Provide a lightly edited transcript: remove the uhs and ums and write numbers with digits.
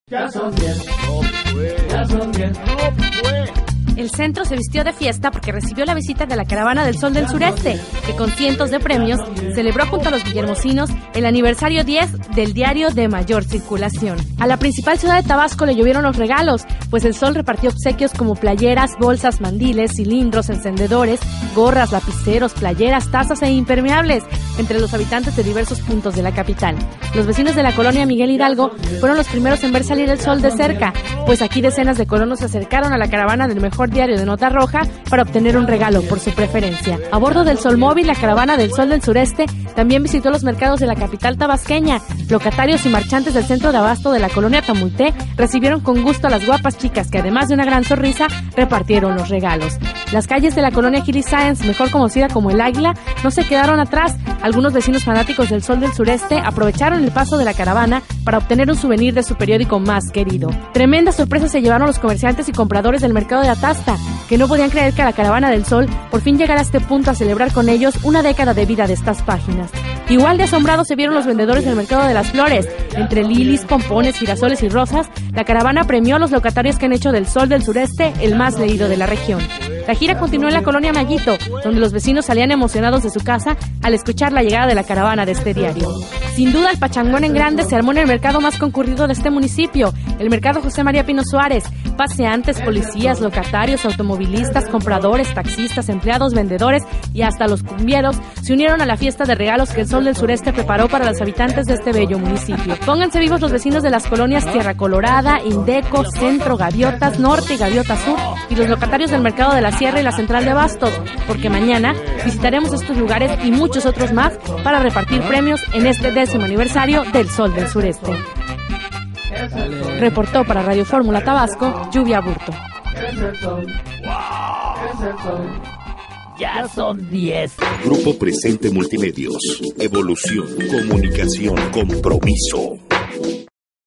Ya son 10, ya son 10, El centro se vistió de fiesta porque recibió la visita de la Caravana del Sol del Sureste, que con cientos de premios celebró junto a los guillermosinos el aniversario 10 del diario de mayor circulación. A la principal ciudad de Tabasco le llovieron los regalos, pues el Sol repartió obsequios como playeras, bolsas, mandiles, cilindros, encendedores, gorras, lapiceros, playeras, tazas e impermeables entre los habitantes de diversos puntos de la capital. Los vecinos de la colonia Miguel Hidalgo fueron los primeros en ver salir el sol de cerca, pues aquí decenas de colonos se acercaron a la caravana del mejor diario de nota roja para obtener un regalo por su preferencia. A bordo del Sol Móvil, la Caravana del Sol del Sureste también visitó los mercados de la capital tabasqueña. Locatarios y marchantes del centro de abasto de la colonia Tamulté recibieron con gusto a las guapas chicas que, además de una gran sonrisa, repartieron los regalos. Las calles de la colonia Gili Sáenz, mejor conocida como El Águila, no se quedaron atrás. Algunos vecinos fanáticos del Sol del Sureste aprovecharon el paso de la caravana para obtener un souvenir de su periódico más querido. Tremenda sorpresa se llevaron los comerciantes y compradores del mercado de Atasta, que no podían creer que la Caravana del Sol por fin llegara a este punto a celebrar con ellos una década de vida de estas páginas. Igual de asombrados se vieron los vendedores del mercado de las flores. Entre lilis, pompones, girasoles y rosas, la caravana premió a los locatarios que han hecho del Sol del Sureste el más leído de la región. La gira continuó en la colonia Mayito, donde los vecinos salían emocionados de su casa al escuchar la llegada de la caravana de este diario. Sin duda, el pachangón en grande se armó en el mercado más concurrido de este municipio, el mercado José María Pino Suárez. Paseantes, policías, locatarios, automovilistas, compradores, taxistas, empleados, vendedores y hasta los cumbieros se unieron a la fiesta de regalos que el Sol del Sureste preparó para los habitantes de este bello municipio. Pónganse vivos los vecinos de las colonias Tierra Colorada, Indeco, Centro, Gaviotas Norte y Gaviota Sur y los locatarios del mercado de la Sierra y la Central de Abastos, porque mañana visitaremos estos lugares y muchos otros más para repartir premios en este 10º aniversario del Sol del Sureste. Reportó para Radio Fórmula Tabasco, Lluvia Burto. Ya son 10. Grupo Presente Multimedios. Evolución, comunicación, compromiso.